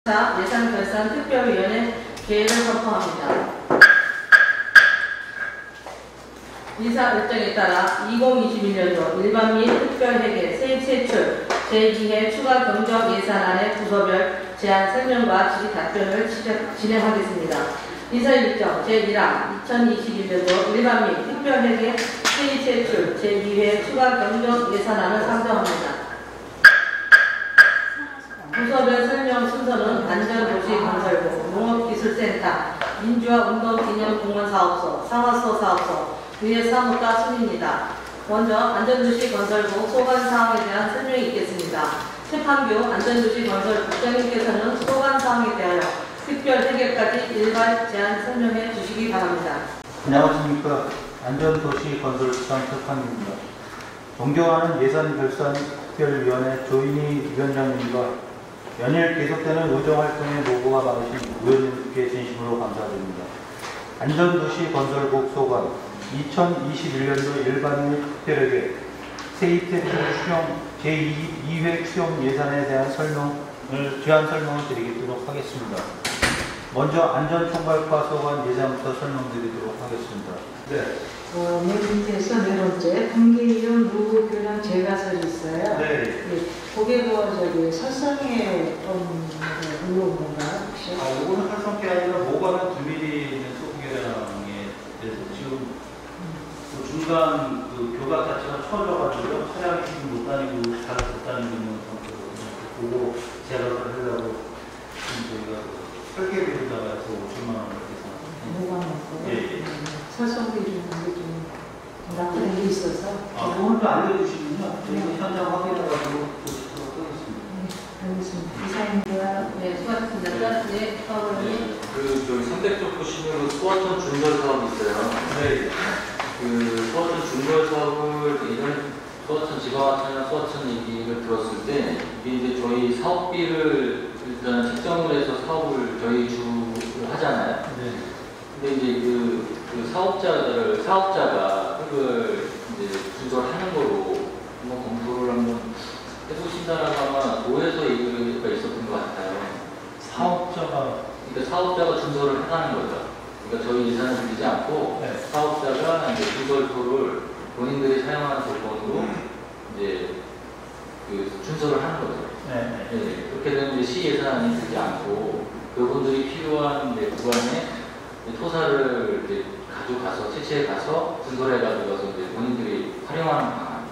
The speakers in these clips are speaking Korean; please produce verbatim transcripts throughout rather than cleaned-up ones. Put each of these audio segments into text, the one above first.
예산결산특별위원회 개회를 선포합니다. 이사 일정에 따라 이천이십일 년도 일반 및 특별회계 세입 세출 제이 회 추가 경정 예산안의 부서별 제안 설명과 질의 답변을 진행하겠습니다. 이사 일정 제일 항 이천이십일 년도 일반 및 특별회계 세입 세출 제이 회 추가 경정 예산안을 상정합니다. 부서별 설명 순서는 안전도시건설부, 농업기술센터, 민주화운동기념공원사업소, 상하소 사업소, 위의 사무과 순입니다. 먼저 안전도시건설부 소관사항에 대한 설명이 있겠습니다. 최판규 안전도시건설 국장님께서는 소관사항에 대하여 특별회계까지 일괄 제안 설명해 주시기 바랍니다. 안녕하십니까. 안전도시건설부장 최판규입니다. 존경하는 예산결산특별위원회 조인희 위원장님과 연일 계속되는 의정활동에 노고가 많으신 의원님께 진심으로 감사드립니다. 안전도시건설국 소관 이천이십일 년도 일반 및 특별회계 세입세출 수용 제이 회 수용 예산에 대한 설명을, 제안 설명을 드리도록 하겠습니다. 먼저 안전총괄과 소관 예산부터 설명드리도록 하겠습니다. 네. 어, 맨 밑에서 네 번째 분기이용 노후교량 재가설이 있어요. 네. 예, 그게 뭐 저기 설성에 음, 물어온 건가요 혹시? 아, 이거는 설성계 아니라 모가는 두 밀리 있는 소금계량에 대해서 지금 음. 그 중간 그 교각 자체가 처져가지고 차량이 지금 못 다니고 잘 못 다니고 있는 상태거든요. 그거 재가설을 하려고 지금 저희가 설계비로다가 해서 오천만 원을 계산. 모가 먹고요. 예, 예. 설성비를 좀 나쁜 게 있어서. 아, 그건 또 알려주시면요. 저희가 현장 확인해가지고 보시도록 하겠습니다. 네, 알겠습니다. 이사입니다. 네, 수고하셨습니다. 네, 사원님. 그 저희 삼대쪽 보시면 그 소하천 준설 사업이 있어요. 네. 그 소하천 준설 사업을 예전 소하천 지방하천이나 소하천 얘기를 들었을 때 이게 이제 저희 사업비를 일단 책정을 해서 사업을 저희 주로 하잖아요. 네. 근데 이제 그, 그 사업자를 사업자가 그걸 이제 준설하는 거로 한번 검토를 한번 해보신다라고 아마 도에서 얘기가 있었던 것 같아요. 사업자가 그러니까 사업자가 준설을 하는 거죠. 그러니까 저희 예산을 들이지 않고 네. 사업자가 이제 준설표를 본인들이 사용하는 조건으로 이제 그 준설을 하는 거죠. 네. 네, 그렇게 되면 이제 시 예산이 들지 않고 그분들이 필요한 이제 구간에 토사를 이제 가져가서 채취해 가서 준설해 가지고 가서 이제 본인들이 활용하는 방안.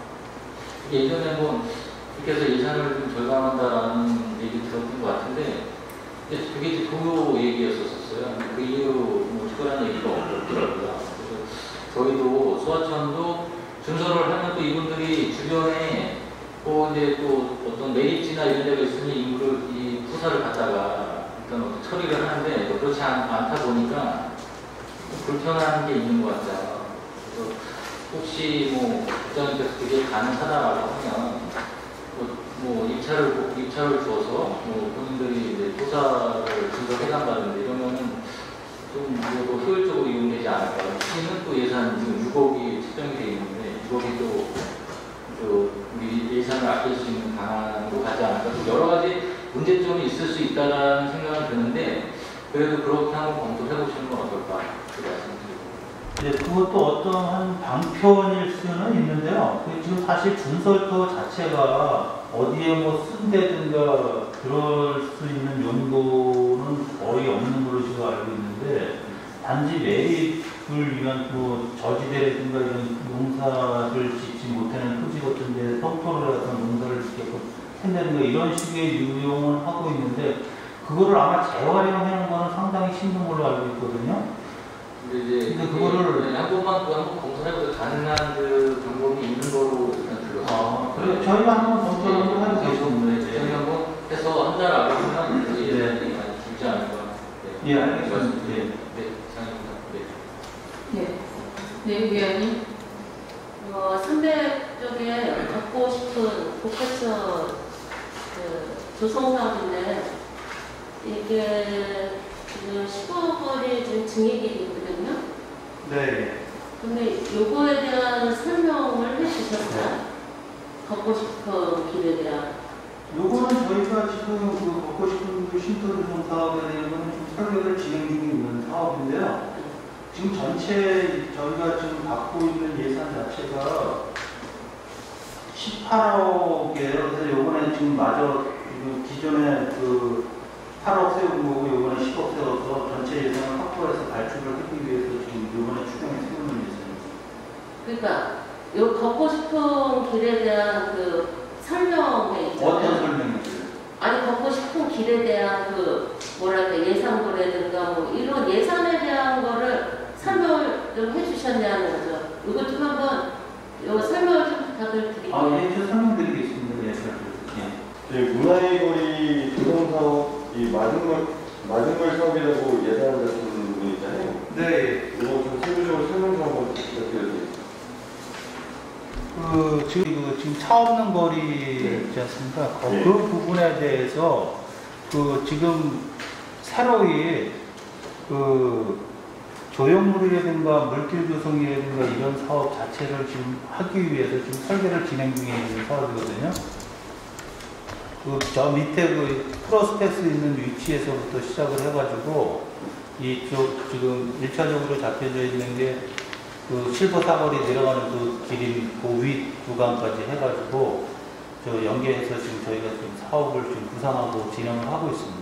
예전에 뭐 이렇게 해서 예산을 좀 절감한다라는 얘기 들었던 것 같은데 그게 이제 도요 얘기였었어요. 그 이후로 뭐 특별한 얘기가 없더라고요. 그래서 저희도 소하천도 준설을 하면 또 이분들이 주변에 또 이제 또 어떤 매립지나 이런 데가 있으니 인구를 이 토사를 갖다가 일단 어떤 처리를 하는데 또 그렇지 않, 않다 보니까 불편한 게 있는 것 같아요. 그래서 혹시 뭐 국장님께서 그게 가능하다라고 하면 뭐, 뭐 입찰을 입찰을 줘서 뭐 본인들이 이제 토사를 준설해간다든지 이러면은 좀 뭐 효율적으로 이용되지 않을까. 시는 또 예산 지금 육억이 책정이 되어 있는데 육억이 또, 또 우리 예산을 아낄 수 있는 방안으로 가지 않을까. 여러 가지 문제점이 있을 수 있다라는 생각은 드는데 그래도 그렇게 한번 검토를 해보시는 건 어떨까 그 말씀드리고. 네, 그것도 어떠한 방편일 수는 있는데요. 그 지금 사실 준설표 자체가 어디에 뭐 쓴다든가 그럴 수 있는 연고는 거의 없는 걸로 지금 알고 있는데 단지 매립을 위한 뭐 저지대라든가 이런 농사를 짓지 못하는 토지 같은 데 평토를 해서 농사를 짓게끔 한다든가 이런 식의 유용을 하고 있는데 그거를 아마 재활용하는 거는 상당히 힘든 걸로 알고 있거든요. 근데 이제 근데 그거를 한 번만 또 한번 검토해보자 가능한 그 방법이 있는 거로 일단 들었어요. 아, 그래 저희가 한번 검토를 한번 해도 되겠는데 저희 한번 해서 한 달 안으면 그 네. 예산이 많이 줄지 않을까. 네. 예, 알겠습니다. 예. 네, 장입니다. 네. 네, 네, 위원님. 어, 선배 쪽에 갖고 싶은 복합서 그 조성 사업인데 이게 지금 십오억이 지금 증액이 있거든요. 네. 근데 요거에 대한 설명을 해주셨어요? 갖고 싶은 길에 대한. 요거는 저희가 지금 그 걷고 싶은 그 쉼터조성 사업에 대한 거는 좀 설계를 진행 중에 있는 사업인데요. 지금 전체 저희가 지금 받고 있는 예산 자체가 십팔억이에요. 그래서 요번에 지금 마저 기존에 그 팔억 세운 거고 요번에 십억 세워서 전체 예산을 확보해서 발주를 하기 위해서 지금 요번에 추경에 세우는 예산입니다. 그러니까 요 걷고 싶은 길에 대한 그 설명에 있잖아요. 어떤 설명이세요? 아니 걷고 싶은 길에 대한 그 뭐랄까 예상도라든가 뭐 이런 예산에 대한 거를 설명을 좀 해주셨냐는 거죠. 이것 좀 한번 요 설명을 좀 부탁을 드릴게요. 아, 예, 제가 설명드리겠습니다. 예, 예. 이 문화의 거리 조성 사업, 이 마중물, 마중물 사업이라고 예상하시는 부분이 있잖아요. 네. 이거 좀 세부적으로 설명 좀 한번 부탁드려요. 그 지금 그 지금 차 없는 거리 네. 있지 않습니까? 그, 네. 그 부분에 대해서 그 지금 새로이 그 조형물이라든가 물길 조성이라든가 이런 사업 자체를 지금 하기 위해서 지금 설계를 진행 중에 있는 사업이거든요. 그 저 밑에 그 프로스펙스 있는 위치에서부터 시작을 해가지고 이쪽 지금 일차적으로 잡혀져 있는 게 그 실버 사거리 내려가는 그 길이 그 위 구간까지 해가지고 저 연계해서 지금 저희가 지금 사업을 지금 구상하고 진행을 하고 있습니다.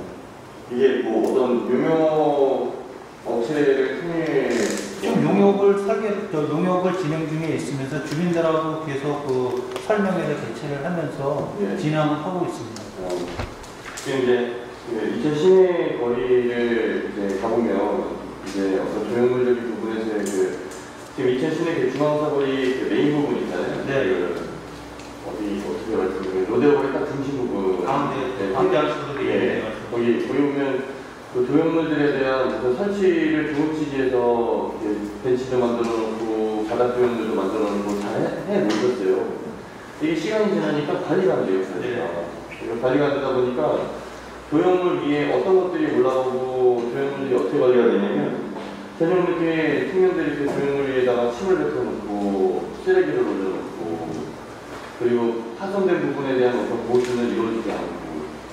이게 뭐 어떤 유명 업체를 통해 지금 용역을 설계, 저 용역을 진행 중에 있으면서 주민들하고 계속 그 설명회를 개최를 하면서 예. 진행을 하고 있습니다. 어, 지금 이제 그 이천 시내 거리를 이제 가보면 이제 어떤 조형물적인 부분에서의 그 지금 이천 시내 그 중앙사거리 그 메인 부분 있잖아요. 네. 그 어디 어떻게 말씀드리면 로데오거리 딱 중심 부분. 가운데 광대학수들이 예. 거기 거기 보면 그 조형물들에 대한 어떤 설치를 좋은 취지에서 이제 벤치도 만들어 놓고 바닥 조형물도 만들어 놓고 잘 해 놓으셨어요. 이게 시간이 지나니까 관리가 안 돼요. 네. 그러니까 관리가 안 되다 보니까 조형물 위에 어떤 것들이 올라오고 조형물들이 어떻게 관리가 되냐면 전용 이렇게 청년들이 이렇게 조형물 위에다가 침을 뱉어놓고 쓰레기를 올려놓고 그리고 파손된 부분에 대한 어떤 보수는 이루어지지 않고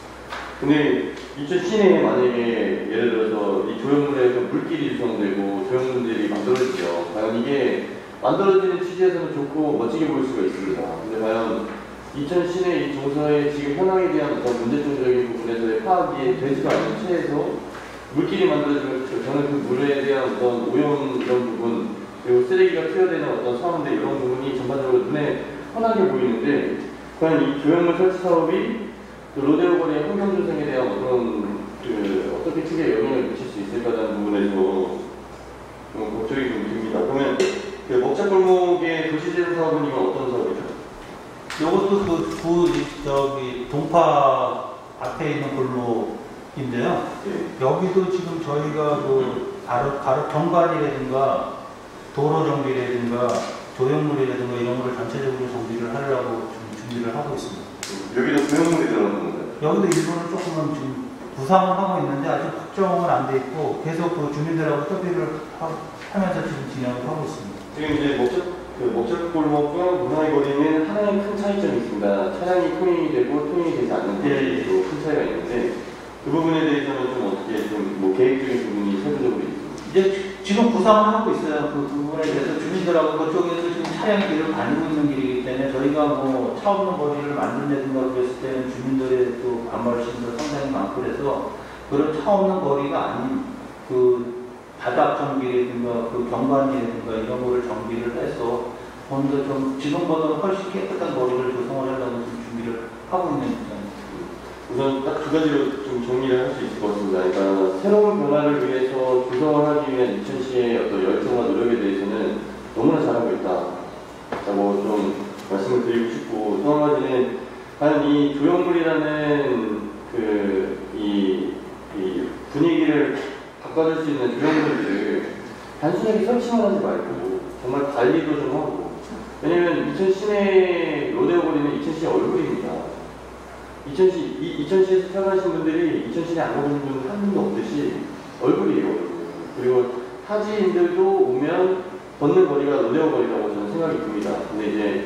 근데 이천 시내에 만약에 예를 들어서 이 조형물에서 물길이 조성되고 조형물들이 만들어지죠. 과연 이게 만들어지는 취지에서는 좋고 멋지게 보일 수가 있습니다. 근데 과연 이천 시내 이 정서의 지금 현황에 대한 어떤 문제점적인 부분에서의 파악이 되지도 않은 채에서 물길이 만들어지면 저는 그 물에 대한 어떤 오염 이런 부분 그리고 쓰레기가 투여되는 어떤 상황들 이런 부분이 전반적으로 눈에 환하게 보이는데 과연 이 조형물 설치 사업이 그 로데오 거리의 환경 조성에 대한 어떤 그 어떻게 크게 영향을 미칠 수 있을까라는 부분에서 좀 걱정이 좀 듭니다. 그러면 그 먹자골목의 도시재생 사업은 이건 어떤 사업이죠? 이것도 그, 그, 저기, 동파 앞에 있는 골목인데요. 네. 여기도 지금 저희가 그, 가로, 가로 경관이라든가, 도로 정비라든가, 조형물이라든가 이런 걸 전체적으로 정비를 하려고 좀 준비를 하고 있습니다. 여기도 조형물이 들어가는 건가요? 여기도 일부는 조금은 지금 구상을 하고 있는데 아직 확정은 안 돼 있고, 계속 그 주민들하고 협의를 하, 하면서 지금 진행을 하고 있습니다. 지금 이제 목적 그 목적골목과 문화의 거리는 하나의 큰 차이점이 있습니다. 차량이 통행이 되고 통행이 되지 않는 부분도 큰 차이가 있는데 그 부분에 대해서는 좀 어떻게 좀 뭐 계획적인 부분이 세부적으로 있습니다. 이제 지금 구상을 하고 있어요. 그 부분에 대해서 주민들하고 그쪽에서 지금 차량이 길을 다니고 있는 길이기 때문에 저희가 뭐 차 없는 거리를 만든다든가 그랬을 때는 주민들의 또 반발심도 상당히 많고 그래서 그런 차 없는 거리가 아닌 그 바닥 정비라든가 그 경관이라든가 이런 거를 정비를 해서 좀 더 좀 지금보다 훨씬 깨끗한 거리를 조성을 하려고 좀 준비를 하고 있는 입장입니다. 우선 딱 두 가지로 좀 정리를 할 수 있을 것 같습니다. 그러니까 새로운 변화를 위해서 구성을 하기 위한 이천시의 어떤 열정과 노력에 대해서는 너무나 잘하고 있다라고 좀 말씀을 드리고 싶고 또 한 가지는 과연 이 조형물이라는 그 이 이 분위기를 바꿔줄 수 있는 조형물들을 단순하게 설치만 하지 말고 정말 관리도 좀 하고 왜냐면 이천 시내 로데오 거리는 이천 시의 얼굴입니다. 이천 시, 이, 이천 시에서 태어나신 분들이 이천 시내 안 가보신 분은 한 분도 없듯이 얼굴이에요. 얼굴. 그리고 타지인들도 오면 걷는 거리가 로데오 거리라고 저는 생각이 듭니다. 근데 이제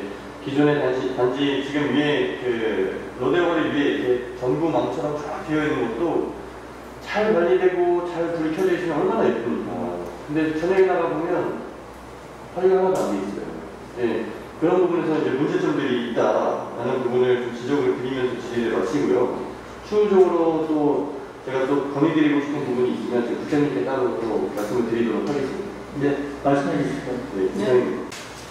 기존의 단지, 단지 지금 위에 그 로데오거리 위에 이렇게 전구망처럼 쫙 되어 있는 것도 잘 관리되고 잘 불이 켜져 있으면 얼마나 예쁩니까? 근데 저녁에 나가 보면 관리가 하나도 안 돼 있어요. 예, 그런 부분에서 이제 문제점들이 있다라는 부분을 좀 지적을 드리면서 질의를 마치고요. 추후적으로 또 제가 또 건의드리고 싶은 부분이 있으면 제가 국장님께 따로 또 말씀을 드리도록 하겠습니다. 네, 말씀해 주시죠. 네, 국장님.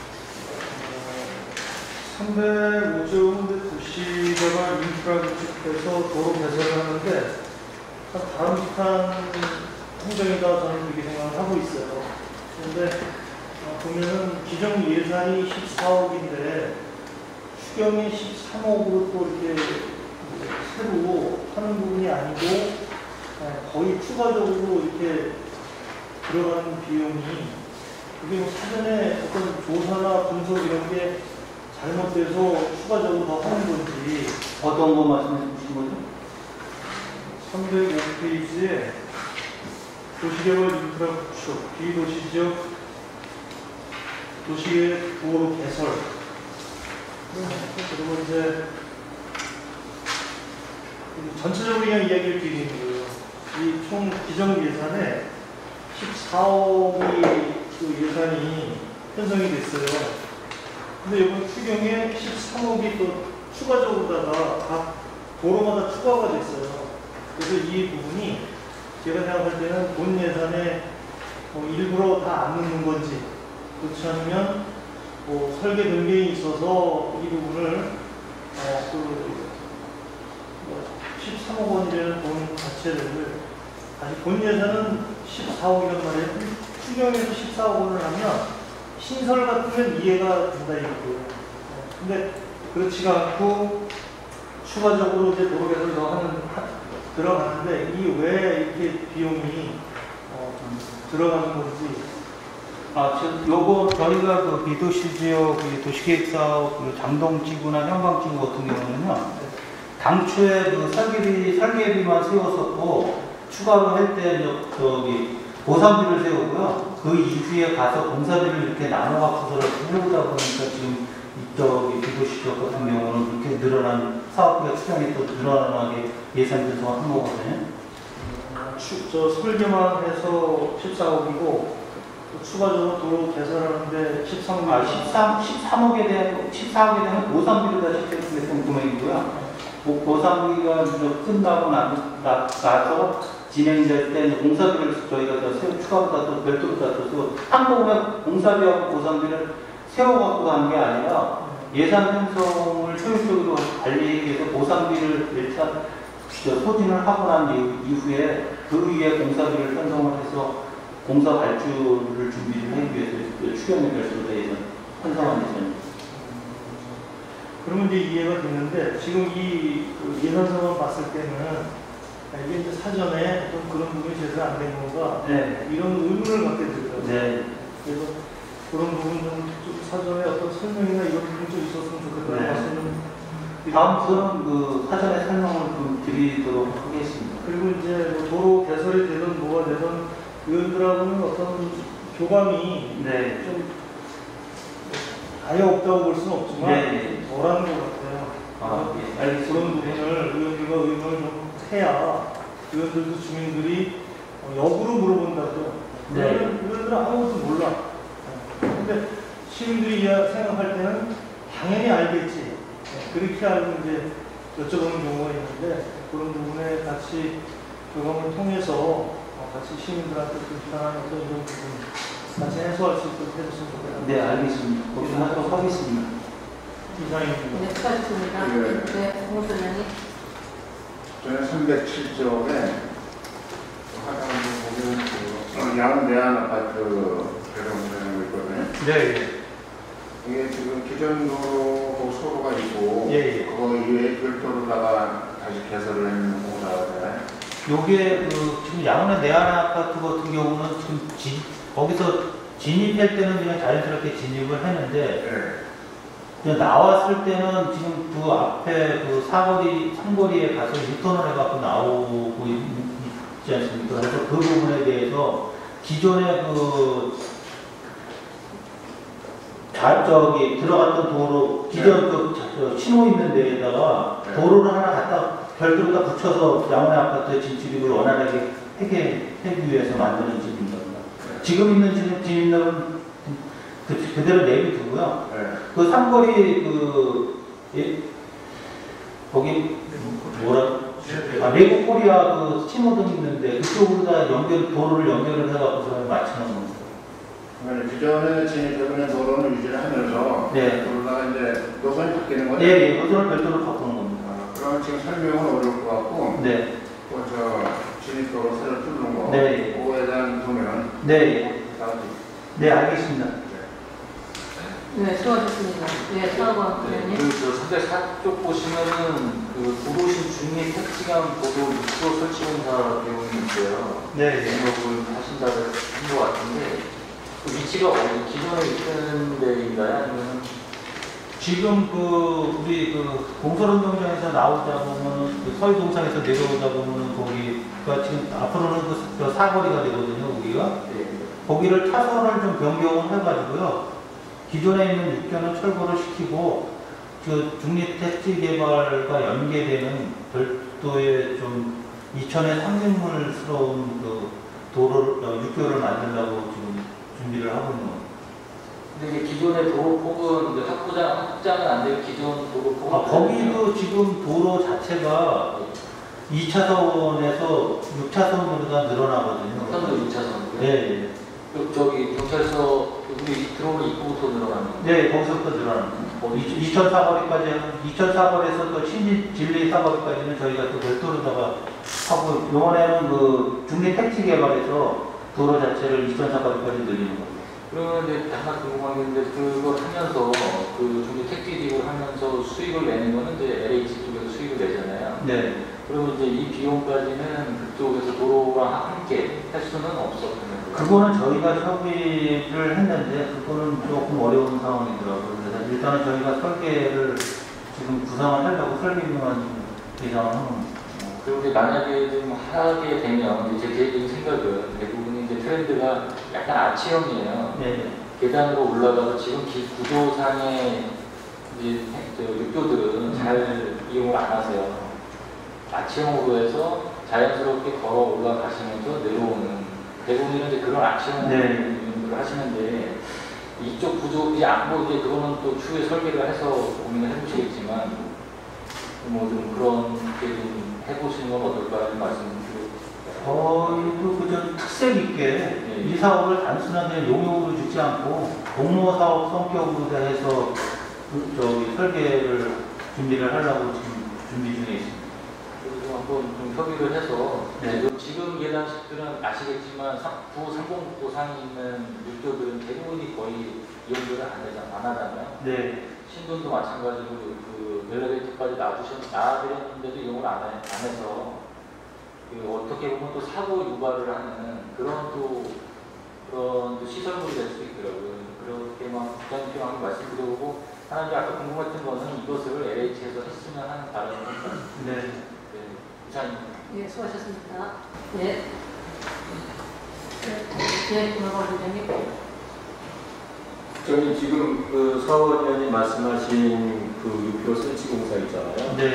삼백오 조 도시개발 인프라 구축해서 도로 개설을 하는데 다른 듯한 행정이다 저는 그렇게 생각을 하고 있어요. 그런데 보면은 기존 예산이 십사억인데 추경이 십삼억으로 또 이렇게 새로 하는 부분이 아니고 거의 추가적으로 이렇게 들어가는 비용이 그게 뭐 사전에 어떤 조사나 분석 이런 게 잘못돼서 추가적으로 더 하는 건지. 어떤 거 말씀해 주신 거죠? 삼백오 페이지에 도시개발 인프라 구축, 비도시 지역 도시의 도로 개설. 그리고 이제 전체적으로 그냥 이야기를 드리는 거예요. 이 총 기정 예산에 십사억이 그 예산이 편성이 됐어요. 근데 이번 추경에 십삼억이 또 추가적으로다가 각 도로마다 추가가 됐어요. 그래서 이 부분이 제가 생각할 때는 본 예산에 뭐 일부러 다 안 넣는 건지 그렇지 않으면 뭐 설계 변경이 있어서 이 부분을 어, 그 뭐 십삼억 원이라는 돈 자체를 다시 본 예산은 십사억이란 말이에요. 추경에서 십사억 원을 하면 신설 같으면 이해가 된다 이거고요. 어, 근데 그렇지가 않고 추가적으로 이제 도로 개설 더 하는 하, 들어가는데 이 왜 이렇게 비용이 어, 들어가는 건지. 아, 지금 요거 저희가 그 비도시 지역 그 도시계획 사업 그 장동지구나 형광지구 같은 경우는요. 당초에 그 설계비 설계비만 세웠었고 추가로 할 때 저기 보상비를 세우고요. 그 이후에 가서 공사비를 이렇게 나눠 갖고서 해오다 보니까 지금 저기 비도시 지역 같은 경우는 그렇게 늘어난 사업비가 추경이 또 늘어나게 예산 조성한 거거든요. 추, 저 설계만 해서 십사억이고 추가적으로 도로 개설하는데 십삼억. 아, 십삼, 십삼억에 대한 십사억에 대한 보상비를 다시 계획했던 금액이고요. 뭐 보상비가 끝나고 나, 나, 나서 진행될 때 공사비를 저희가 더 세워 추가보다 또 별도로 따져서 한꺼번에 공사비하고 보상비를 세워갖고 가는 게 아니라 예산 편성을 효율적으로 관리하기 위해서 보상비를 일차 소진을 하고 난 이후에 그 위에 공사비를 편성을 해서 공사 발주를 준비를 하기 위해서 추경에 별도로 예산 편성한 예산입니다. 그러면 이제 이해가 되는데 지금 이 그 예산서만 봤을 때는 이게 이제 사전에 어떤 그런 부분이 제대로 안 된 건가 네. 이런 의문을 갖게 들어요. 네. 그래서 그런 부분 좀, 좀 사전에 어떤 설명이나 이런 부분 좀 있었으면 좋겠다는 네. 말씀을. 다음부터는 그 사전에 설명을 좀 드리도록 하겠습니다. 그리고 이제 뭐 도로 개설이 되든 뭐가 되든 의원들하고는 어떤 교감이 네. 좀 아예 없다고 볼 수는 없지만 네. 덜한 것 같아요. 아, 예. 알겠습니다. 그런 부분을 의원들과 의논을 좀 해야 의원들도 주민들이 어, 역으로 물어본다죠. 네. 의원들은 아무것도 몰라. 근데 시민들이 생각할 때는 당연히 알겠지. 네, 그렇게 알고 이제 여쭤보는 경우가 있는데 그런 부분에 같이 교감을 통해서 어, 같이 시민들한테 불편한 어떤 이런 부분 같이 해소할 수 있도록 해줬으면 좋겠다. 네, 알겠습니다. 그렇게 하도록 하겠습니다. 이상입니다. 네, 수고하셨습니다. 네. 네, 홍 소장님. 저는 삼백칠 조에 하다가 보면 그 야간 대안 아파트 개정되고 있거든요. 네. 이게 지금 기존 도로 소로가 있고 예, 예. 그거 이외에 별도로다가 다시 개설을 했는 공사잖아요. 요게 그 지금 양원의 내안 아파트 같은 경우는 지금 지, 거기서 진입할 때는 그냥 자연스럽게 진입을 했는데 네. 그냥 나왔을 때는 지금 그 앞에 그 사거리, 삼거리에 가서 유턴을 해갖고 나오고 있지 않습니까? 그래서 그 부분에 대해서 기존의 그 자, 저기 들어갔던 도로 기존 그 자- 저 신호 있는 데에다가 네. 도로를 하나 갖다 별도로 다 붙여서 양원의 아파트 진출입을 원활하게 하게 하기 위해서 만드는 집입니다. 지금 있는 집, 집은 그, 그대로 내비두고요. 네. 그 삼거리 그 예, 거기 뭐라 아, 레고 코리아 그 신호등 있는데 그쪽으로 다 연결 도로를 연결을 해갖고서 맞추는 겁니다. 그러면 기존에 진입되고 있는 도로는 유지를 하면서 네. 도로가 이제 노선이 바뀌는 거죠? 예, 예, 노선을 별도로 바꾸는 겁니다. 아, 그럼 지금 설명은 어려울 것 같고 네, 그저 진입도로 새로 뚫는 거 네. 그거에 대한 보면 네, 다음 네, 알겠습니다. 네, 수고하셨습니다. 네, 차관 네, 의원님. 그저 삼백사 쪽 보시면은 그 구도심 중립 택지강 도로 육도 설치 공사 내용이 있어요. 네, 등록을 하신다고 한 것 같은데 그 위치가 어디 기존에 있던 데인가요? 아니면 지금 그 우리 그 공설운동장에서 나오다 보면 그 서해동상에서 내려오다 보면은 거기가 지금 앞으로는 그 저 사거리가 되거든요, 거기가. 거기를 차선을 좀 변경을 해가지고요. 기존에 있는 육교는 철거를 시키고 그 중립택지개발과 연계되는 별도의 좀 이천의 상징물스러운 그 도로를 어, 육교를 만들려고 지금 준비를 하고 있는 겁니다. 근데 이제 기존의 도로 폭은 이제 확장 확장은 안 되고 기존 도로 폭은 아, 거기도 지금 도로 자체가 이 차선에서 육 차선으로 다 늘어나거든요. 현도 육 차선. 네, 네. 그 저기 경찰서 우리 들어오는 입구부터 늘어나는 거. 네, 거기서부터 늘어나는 거예요. 이천 사거리까지, 이천 사거리에서 또 신진 진리 사거리까지는 저희가 또 별도로다가 하고, 이번에는 그 중립 택지 개발에서 도로 자체를 이천 사거리까지 늘리는 겁니다. 그러면 이제 하나 궁금한 게 있는데 그걸 하면서 그 중립 택지직을 하면서 수익을 내는 거는 이제 엘에이치 쪽에서 수익을 내잖아요. 네. 그러면 이제 이 비용까지는 그쪽에서 도로랑 함께 할 수는 없었거든요. 그거는 저희가 협의를 했는데, 그거는 조금 어려운 상황이더라고요. 그래서 일단은 저희가 설계를 지금 구상을 하려고 설계비만 예상을 하는 겁니다. 그리고 이제 만약에 좀 하게 되면 이제 제 개인적인 생각은 대부분 이제 트렌드가 약간 아치형이에요. 네. 계단으로 올라가서 지금 기 구도상의 이제 저 육교들은 잘 이용을 안 하세요. 아치형으로 해서 자연스럽게 걸어 올라가시면서 내려오는 대부분은 이제 그런 아치형을 네. 하시는데 이쪽 구조 이제 안보 이제 그거는 또 추후에 설계를 해서 고민을 해보시겠지만 뭐 좀 그런 게 좀 해보시는 건 어떨까 하는 말씀 드리고. 저희도 그저 특색 있게 네. 이 사업을 단순하게 용역으로 주지 않고 공모 사업 성격으로 해서 그 저기 설계를 준비를 하려고 지금 준비 중에 있습니다. 그리고 한번 좀 협의를 해서 네. 네. 지금 계단식들은 아시겠지만 구 삼공도상에 있는 육교들은 대부분이 거의 이용들을 안, 하자, 안 하잖아요. 네. 신분도 마찬가지로 그 엘리베이터까지 놔두셨, 놔드렸는데도 이용을 안, 해, 안 해서 그 어떻게 보면 또 사고 유발을 하는 그런 또 그런 또 시설물이 될 수 있더라고요. 그렇게만 국장님께 한번 말씀드려보고 하나 이제 아까 궁금했던 거는 이것을 엘에이치에서 했으면 하는 바람이 있습니다. 네. 네, 이사님. 예, 수고하셨습니다. 예. 예, 김학원 부장님. 저희 지금 그 서원 의원님 말씀하신 그 육교 설치 공사 있잖아요. 네.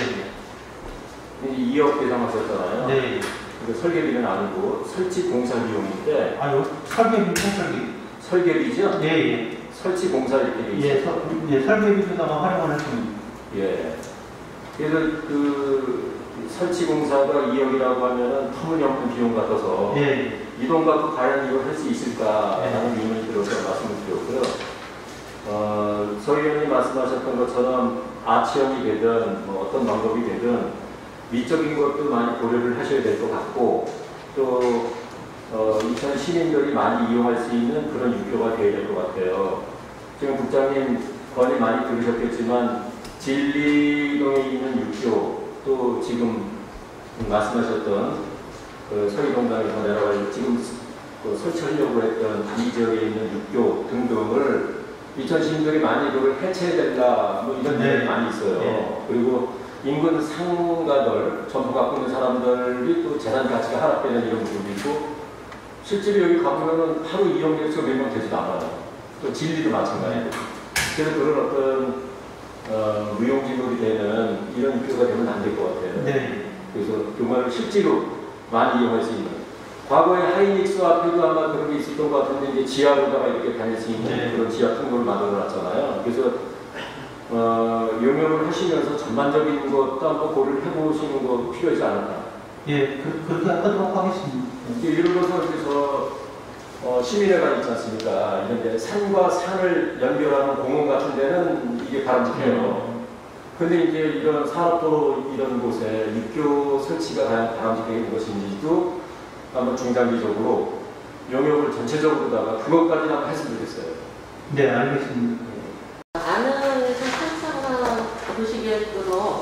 이억 예상하셨잖아요. 네. 근데 설계비는 아니고 설치 공사 비용인데. 아, 요 설계비, 설계비. 설계비죠? 예, 예. 설치 공사 이렇게 돼 있어요. 예, 서, 예, 설계비로다가 활용을 할 겁니다. 예. 그래서 그 설치 공사가 이억이라고 하면은 터무니없는 비용 같아서. 예. 이 돈 갖고 과연 이걸 할 수 있을까라는 의문이 들어서 말씀을 드렸고요. 어, 서 의원님 말씀하셨던 것처럼 아치형이 되든 뭐 어떤 방법이 되든 미적인 것도 많이 고려를 하셔야 될 것 같고 또 어, 이천 시민들이 많이 이용할 수 있는 그런 육교가 되어야 될 것 같아요. 지금 국장님 건의 많이 들으셨겠지만 진리동에 있는 육교 또 지금 말씀하셨던 그 서희동강에서 내려가지고 지금 그 설치하려고 했던 이 지역에 있는 육교 등등을 이천 시민들이 많이 그걸 해체해야 된다 뭐 이런 네. 얘기 많이 있어요. 네. 그리고 인근 상가들 전부 갖고 있는 사람들이 또 재산 가치가 하락되는 이런 부분도 있고 실제로 여기 가보면은 하루 이용객수가 몇 명 되지도 않아요. 또 진리도 마찬가지고 그래서 그런 어떤 어, 무용지물이 되는 이런 입교가 되면 안 될 것 같아요. 네. 그래서 교마를 실제로 많이 이용할 수 있는. 과거에 하이닉스 앞에도 아마 그런 게 있었던 것 같은데 이제 지하로다가 이렇게 다닐 수 있는 네. 그런 지하 통로를 만들어 놨잖아요. 그래서 어, 용역을 하시면서 전반적인 것도 한번 고려를 해보시는 거 필요하지 않을까. 예, 그, 그렇게 하도록 하겠습니다. 이제 예를 들어서 그래서 어, 시민회관 있지 않습니까? 이런 데 산과 산을 연결하는 공원 같은 데는 이게 바람직해요. 근데 이제 이런 산업도로 이런 곳에 육교 설치가 과연 바람직한 것인지도 한번 중장기적으로 용역을 전체적으로다가 그것까지 한번 했으면 좋겠어요. 네, 알겠습니다. 안흥에서 살짝만 보시겠도록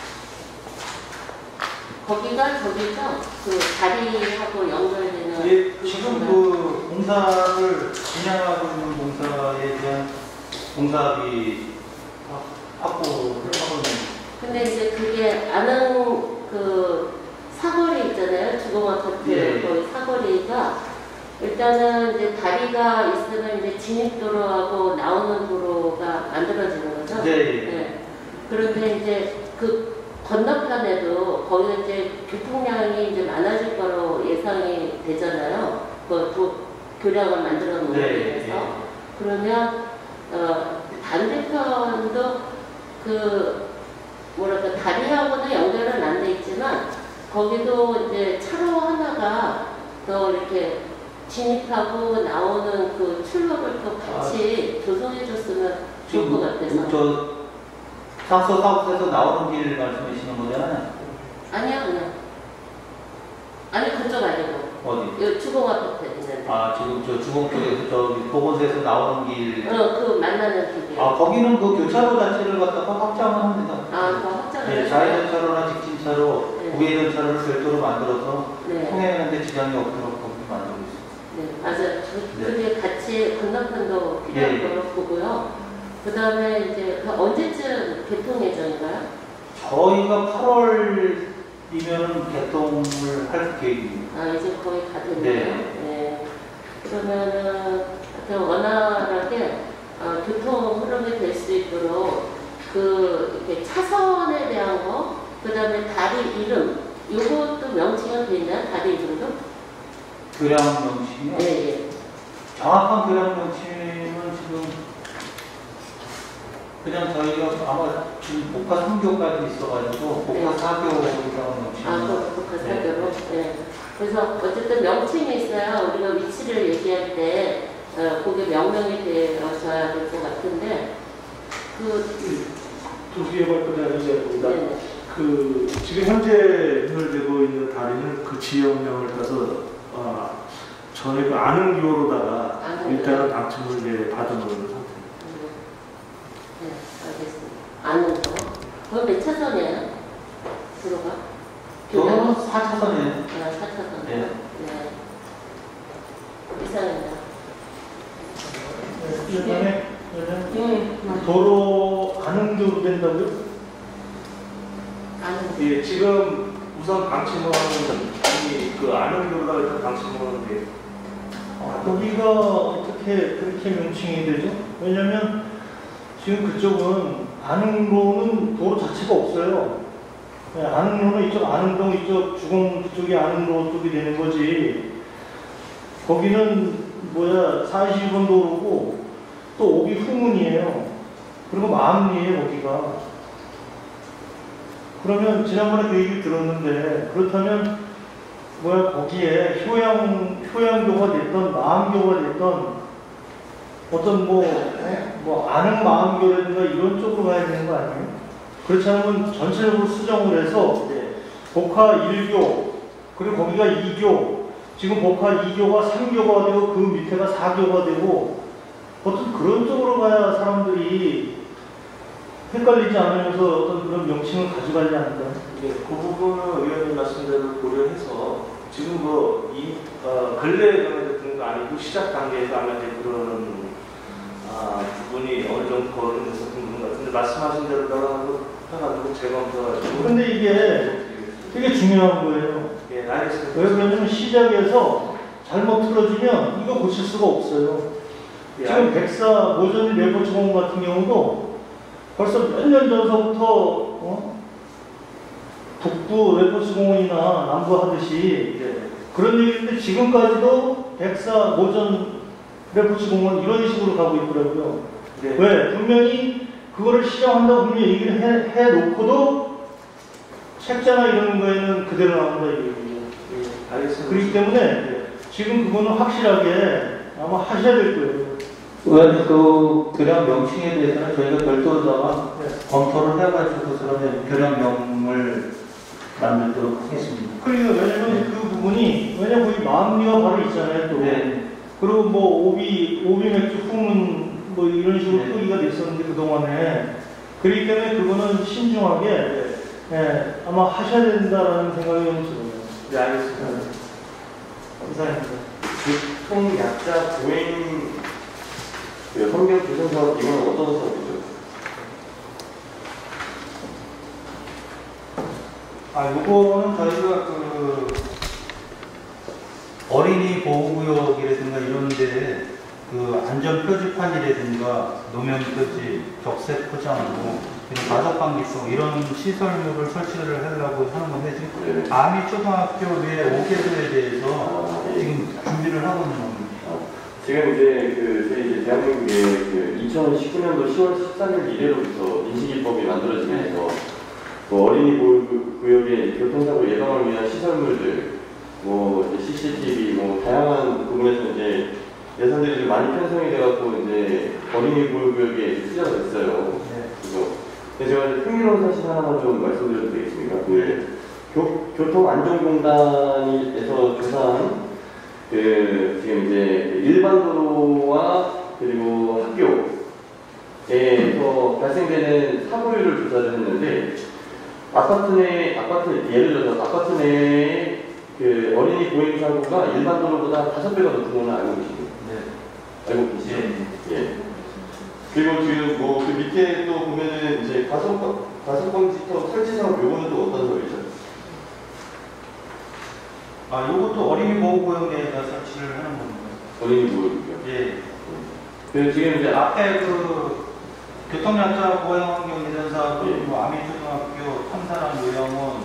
거기가 저기죠? 그 다리하고 연결되는 예, 지금 그 공사를 진행하고 있는 공사에 대한 공사비 확보를 하고 있는. 근데 이제 그게 안흥 그 사거리 있잖아요. 주공아파트 예. 거기 사거리가 일단은 이제 다리가 있으면 이제 진입도로하고 나오는 도로가 만들어지는 거죠. 네. 네. 그런데 이제 그 건너편에도 거기 이제 교통량이 이제 많아질 거로 예상이 되잖아요. 그 도, 교량을 만들어 놓은 네. 데에서 네. 그러면 어, 반대편도 그 뭐랄까 다리하고는 연결은 안 돼 있지만 거기도 이제 차로 하나가 더 이렇게 진입하고 나오는 그 출로를 또 같이 아, 조성해 줬으면 좋을 것 같아서. 저 상서 사업소에서 나오는 길 말씀하시는 거잖아요. 아니요, 아니요. 아니 그쪽 아니고. 어디? 여기 주공 아파트 있는데. 아 지금 저 주공 쪽에서 저기 보건소에서 나오는 길. 어, 그 만나는 길이요. 아 거기는 그 교차로 자체를 갖다가 확장을 합니다. 아, 그 확장을. 네, 좌회전차로나 직진차로, 네. 우회전차로를 별도로 만들어서 네. 통행하는데 지장이 없도록 거기 만들고 있습니다. 네, 맞아요. 그- 네. 그게 같이 건너편도 필요한 예. 거로 보고요. 그 다음에 이제 그 언제쯤 개통 예정인가요? 저희가 팔월이면 개통을 할 계획입니다. 아, 이제 거의 다 됐네요. 네. 네. 그러면은 하여튼 원활하게 어, 교통 흐름이 될 수 있도록 그 이렇게 차선에 대한 거, 그 다음에 다리 이름, 요것도 명칭은 돼 있나요? 다리 이름도? 교량 명칭이요? 네, 예. 정확한 교량 명칭은 지금 그냥 저희가 아마 지금 복화 삼 교까지 있어가지고 복화 네. 사 교라고 명칭. 아, 그 복화 사 교로? 네. 그래서 어쨌든 명칭이 있어야 우리가 위치를 얘기할 때 어, 그게 명명이 되어져야 될 것 같은데 그 도시개발 분야는 이제 우리가 네. 그 지금 현재 눈을 대고 있는 다리는 그 지역명을 따서 아, 전에 그 아는교로다가 아는교. 일단은 당첨을 이제 받아놓은 상태. 네, 알겠습니다. 아는 거. 그건 몇 차선이에요? 도로가? 저는 사 차선이에요. 아, 사 차선. 네. 네. 이상입니다. 이번에 예, 도로 가능도로 된다고요? 아는 거. 예, 지금 우선 방침은 이그 아는교로다가 일단 방침을 하는데 거기가 어떻게 그렇게 명칭이 되죠? 왜냐면 지금 그쪽은 안흥로는 도로 자체가 없어요. 네, 안흥로는 이쪽 안흥동 이쪽 주공 그쪽이 안흥로 쪽이 되는 거지. 거기는 뭐야 사십일 번 도로고 또 오기 후문이에요. 그리고 마음리에요 거기가. 그러면 지난번에 그 얘기 들었는데 그렇다면 뭐야 거기에 효양 효양교가 됐던 마음교가 됐던 어떤 뭐, 뭐, 아는 마음교라든가 이런 쪽으로 가야 되는 거 아니에요? 그렇지 않으면 전체적으로 수정을 해서, 복화 일 교, 그리고 거기가 이 교, 지금 복화 이 교가 삼 교가 되고, 그 밑에가 사 교가 되고, 어떤 그런 쪽으로 가야 사람들이 헷갈리지 않으면서 어떤 그런 명칭을 가져가지 않을까요? 네, 그 부분은 의원님 말씀대로 고려해서, 지금 뭐, 이, 어, 근래에 정해졌던 거 아니고, 시작 단계에서 아마 이제 그런 아, 부분이 어느 정도 거론이 됐었던 부분 같은데 말씀하신 대로 해가지고 재검토하시고 근데 이게 되게 중요한 거예요. 예, 알겠습니다. 왜 그러냐면 시작에서 잘못 틀어지면 이거 고칠 수가 없어요. 지금 백사 모전 레포츠공 같은 경우도 벌써 몇 년 전서부터 어? 북부 레포츠공원이나 남부 하듯이 네. 그런 얘기인데 지금까지도 백사 모전 레포츠공원 이런 식으로 가고 있더라고요. 네. 왜? 분명히 그거를 시정한다고 분명히 얘기를 해, 해놓고도 책자나 이런 거에는 그대로 나온다 이거예요. 네. 알겠습니다. 그렇기 때문에 네. 지금 그거는 확실하게 아마 하셔야 될 거예요. 의원님 그 교량 명칭에 대해서는 저희가 별도로다가 네. 검토를 해가지고 그러면 교량명을 만들도록 하겠습니다. 그리고 왜냐면 그 부분이 왜냐면 거기 마음리와 바로 있잖아요. 또. 네. 그리고 뭐 오비 오비 맥주 품은 뭐 이런 식으로 네. 표기가 됐었는데 그 동안에 그렇기 때문에 그거는 신중하게 네. 예, 아마 하셔야 된다라는 생각이 좀 들어요. 네, 알겠습니다. 감사합니다. 교통약자 보행 그 환경 개선 사업 이건 어떤 사업이죠? 아, 요거는 저희가 그 어린이 보호구역이라든가 이런데 그 안전 표지판이라든가 노면 표지, 격색 포장하고 그리고 가족관계성 이런 시설물을 설치를 하려고 하는 건데 지금 네. 아미 초등학교 내 오 개소에 대해서 아, 예. 지금 준비를 하고 있는 겁니다. 지금 이제 그 저희 이제 대한민국의 그 이천십구 년도 시월 십삼일 이래로부터 민식이법이 만들어지면서 뭐 어린이 보호구역의 교통사고 예방을 위한 시설물들, 뭐 이제 씨씨티비, 뭐 다양한 부분에서 이제 예산들이 좀 많이 편성이 돼갖고 이제 어린이 보호구역에 투자가 됐어요. 네. 그래서 근데 제가 이제 흥미로운 사실 하나만 좀 말씀드려도 되겠습니까? 그 교, 교통안전공단에서 조사한 그 지금 이제 일반 도로와 그리고 학교에서 발생되는 사고율을 조사를 했는데 아파트 내 아파트 예를 들어서 아파트 내에 그 어린이 보행 사고가 일반 도로보다 다섯 배가 높은 거는 알고 계시죠? 네. 알고 계시죠? 예. 예. 그리고 지금 뭐 그 밑에 또 보면은 이제 가속 가속방지턱 설치 사업 요거는 또 어떤 사업이죠? 아, 요것도 어린이 보호구역에다 설치를 하는 겁니다. 어린이 보호구역. 예. 그 지금 이제 아, 앞에 그 교통약자 보행환경개선사업, 예. 뭐 아미초등학교, 탐사랑 요양원, 뭐,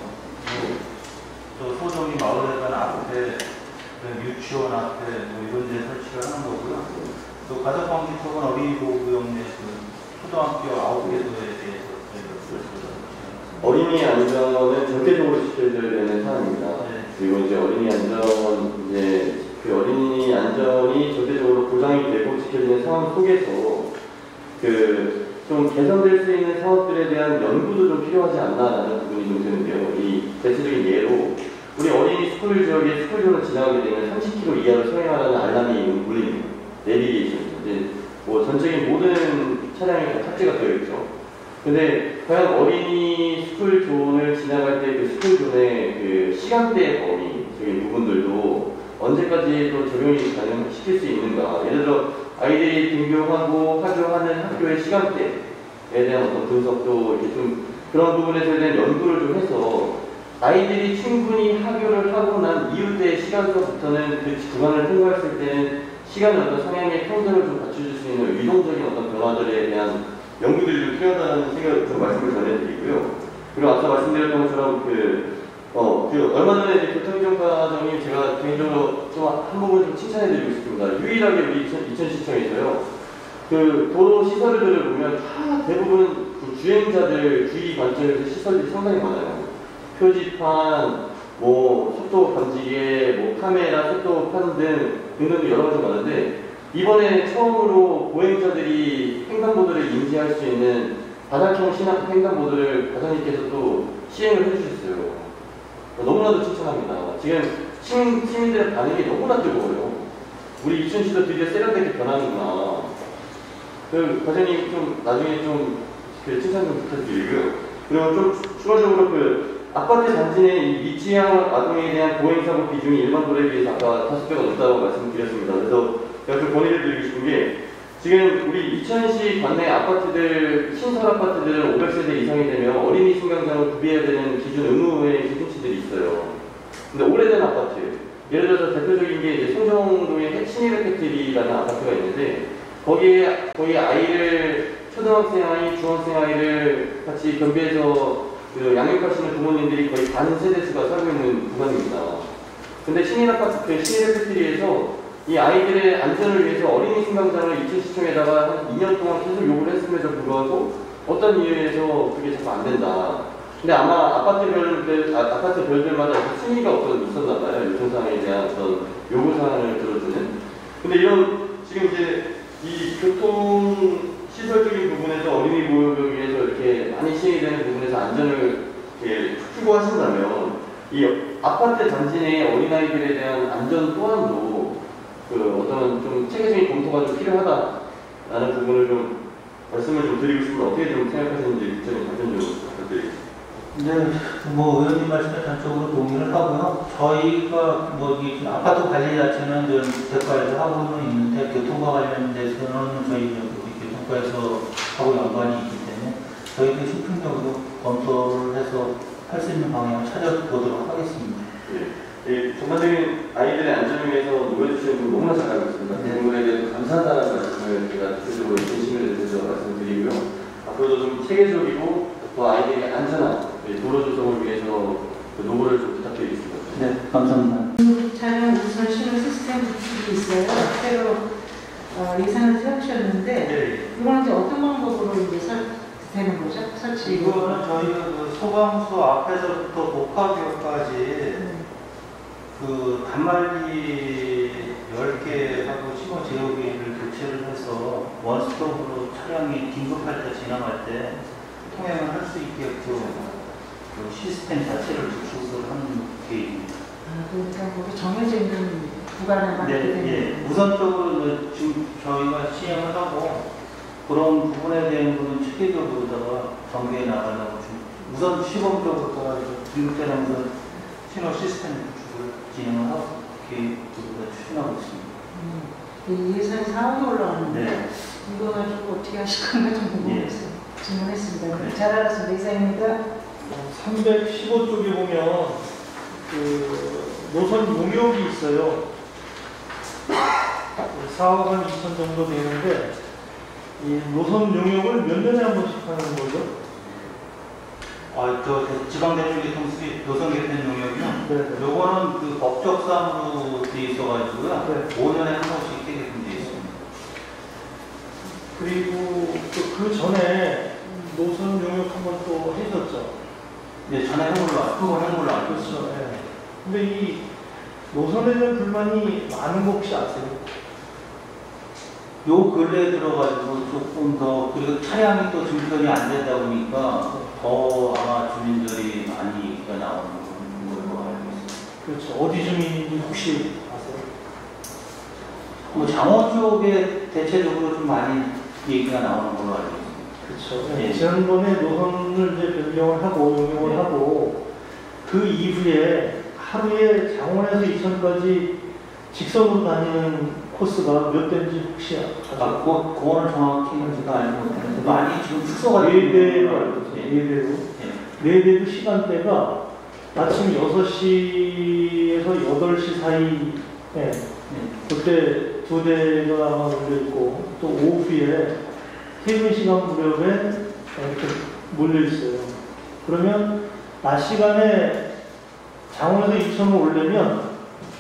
또 소정이 마을회관 앞에, 그 유치원 앞에, 뭐 이런 데 설치를 하는 거고요. 또 가족방지턱은 어린이보호구역 내 그 초등학교 아홉 개소에 대해서 저희가 설치를 어린이 안전은 절대적으로 지켜줘야 되는 사안입니다. 네. 그리고 이제 어린이 안전 이제 그 어린이 안전이 절대적으로 보장이 되고 지켜지는 상황 속에서 그 좀 개선될 수 있는 사업들에 대한 연구도 좀 필요하지 않나라는 부분이 좀 드는데요. 이 대체적인 예로 우리 어린이 스쿨 지역에 스쿨존을 지나가게 되면 삼십 킬로미터 이하로 서행하라는 알람이 울립니다. 내비게이션. 이제 뭐 전적인 모든 차량에 다 탑재가 되어 있죠. 근데 과연 어린이 스쿨존을 지나갈 때 그 스쿨존의 그 시간대 범위적인 부분들도 언제까지도 적용이 가능시킬 수 있는가? 예를 들어 아이들이 등교하고 하교하는 학교의 시간대에 대한 어떤 분석도 이렇게 좀 그런 부분에 대한 연구를 좀 해서 아이들이 충분히 하교를 하고 난 이후의 시간서부터는 그 구간을 통과했을 때는 시간의 어떤 성향의 평등을 좀 갖춰줄 수 있는 유동적인 어떤 변화들에 대한 연구들이 좀 필요하다는 생각을 좀 말씀을 전해드리고요. 그리고 아까 말씀드렸던 것처럼 그, 어, 그 얼마 전에 이제 교통정과장님 제가 개인적으로 좀 한 부분 좀 칭찬해드리고 싶습니다. 유일하게 우리 이천, 이천시청에서요. 그 도로 시설들을 보면 다 대부분 그 주행자들 주의 관점에서 시설들이 상당히 많아요. 표지판, 뭐 속도 감지기, 뭐 카메라, 속도판 등 등등 여러 가지 많은데 이번에 처음으로 보행자들이 횡단보도를 인지할 수 있는 바닥형 신압 횡단보도를 과장님께서 또 시행을 해주셨어요. 너무나도 칭찬합니다. 지금 시민, 시민들의 반응이 너무나 뜨거워요. 우리 이천시도 드디어 세련되게 변하는구나. 그 과장님 좀 나중에 좀 그 칭찬 좀 부탁드리고요. 그리고 좀 추가적으로 그 아파트 단지 내 미취학 아동에 대한 보행사고 비중이 일반 도로에 비해서 아까 다섯 배가 넘다고 말씀드렸습니다. 그래서 제가 좀 권유해드리고 싶은 게 지금 우리 이천시 관내 아파트들, 신설 아파트들 오백 세대 이상이 되면 어린이 승강장을 구비해야 되는 기준 의무의 기준치들이 있어요. 근데 오래된 아파트, 예를 들어서 대표적인 게 이제 송정동의 신일에펙트리라는 아파트가 있는데 거기에 거기 아이를 초등학생 아이, 중학생 아이를 같이 겸비해서 그 양육하시는 부모님들이 거의 반 세대수가 살고 있는 구간입니다. 근데 신일 아파트 그 신일 애프트리에서 이 아이들의 안전을 위해서 어린이 승강장을 이천시청에다가 한 이 년 동안 계속 요구를 했음에도 불구하고 어떤 이유에서 그게 자꾸 안 된다. 근데 아마 아파트 별들, 아, 아파트 별들마다 승인가 어떤 있었나 봐요. 요청사항에 대한 어떤 요구사항을 들어주는. 근데 이런, 지금 이제 이 교통 시설적인 부분에서 어린이 보호를 위해서 이렇게 많이 시행이 되는 부분에서 안전을 이렇게 추구하신다면 이 아파트 단지 내 어린아이들에 대한 안전 또한도 그 어떤 좀 체계적인 검토가 좀 필요하다라는 부분을 좀 말씀을 좀 드리고 싶은데 어떻게 좀 생각하시는지 좀 답변 좀 부탁드리겠습니다. 네, 뭐 의원님 말씀에 전적으로 동의를 하고요. 저희가 뭐 이 아파트 관리 자체는 좀 대과에서 하고는 있는데 교통과 관련돼서는 저희 교통과에서 하고 연관이 있기 때문에 저희도 집중적으로 검토를 해서 할 수 있는 방향을 찾아보도록 하겠습니다. 네. 예, 전반적인 아이들의 안전을 위해서 노력해주시는 분 너무나 잘 알고 있습니다. 그 부분에 대해서 감사하다는 말씀을 제가 대표적으로 진심을 드려서 말씀드리고요. 앞으로도 좀 체계적이고 또 아이들의 안전한 도로 조성을 위해서 노고를 좀 부탁드리겠습니다. 네, 감사합니다. 차량 우선 신호 시스템 구축이 있어요. 새로 어, 예산을 세우셨는데 네. 이건 이제 어떤 방법으로 이제 설치되는 거죠? 설치. 이거는 저희가 그 소방서 앞에서부터 복합역까지 음. 그 단말기 열 개 하고 신호 제어기를 교체를 해서 원스톱으로 차량이 긴급할 때 지나갈 때 통행을 할 수 있게끔 그 시스템 자체를 구축을 하는 계획입니다. 아, 그러니까 거기 정해져 있는 구간에만 네, 하게 되는. 예. 우선적으로 지금 저희가 시행을 하고 그런 부분에 대한 부분은 체계적으로다가 전개해 나가려고 좀 우선 시범적으로다가 등록되면서 신호 시스템 구축을 진행을 하고 계획으로 추진하고 있습니다. 음, 이 예산이 사억이 올라왔는데 네. 이거 가지고 어떻게 하실 건가 좀 궁금했어요. 예. 질문했습니다. 네. 잘 알았습니다. 이상입니다. 삼백십오 쪽에 보면 그 노선 용역이 있어요. 사억 한 이천 정도 되는데 이 노선 용역을 몇 년에 한 번씩 하는 거죠? 아, 저 지방대중교통 수립 노선 개편 용역이요. 네. 요거는 그 법적상으로 돼 있어가지고요. 네. 오 년에 한 번씩 하게끔 돼 있습니다. 그리고 또 그 전에 노선 용역 한 번 또 해줬죠. 네, 전에 한 걸로 알- 그거 한 걸로 알고 있습니다. 그렇죠. 예. 근데 이 노선에 대한 불만이 많은 거 혹시 아세요? 요 근래에 들어가지고 조금 더 그리고 차량이 또 준편이 안 되다 보니까 더 아마 주민들이 많이 얘기가 나오는 걸로 알고 있습니다. 그렇죠. 어디 주민인지 혹시 아세요? 뭐 장원 쪽에 대체적으로 좀 많이 얘기가 나오는 걸로 알고 있습니다. 그렇죠. 예. 지난번에 노선을 이제 변경을 하고 용역을 네. 하고 그 이후에 하루에 장원에서 이천까지 직선으로 다니는 코스가 몇 대인지 혹시 아, 아세요? 그, 그거는 정확히는 제가 알고 못하는데 많이 지금 축소가 네 대로 되는 알고 있어요. 예. 네 대로. 예. 네 대도 시간대가 아침 여섯 시에서 여덟 시 사이, 예. 예. 그때 두 대가 아마 몰려있고, 또 오후에 퇴근 시간 무렵에 이렇게 몰려있어요. 그러면 낮 시간에 장원에서 이천을 오려면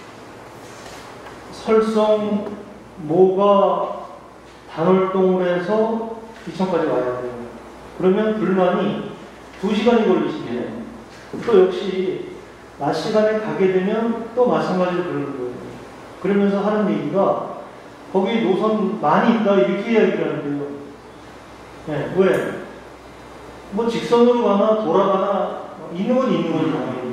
설성, 모가, 단월동을 해서 이천까지 와야 돼요. 그러면 불만이 두 시간이 걸리시네요. 또 역시 낮 시간에 가게 되면 또 마찬가지로 그러는 거예요. 그러면서 하는 얘기가 거기 노선 많이 있다 이렇게 이야기를 하는데요. 네, 왜? 뭐 직선으로 가나 돌아가나 있는 건 있는 거죠. 당연히.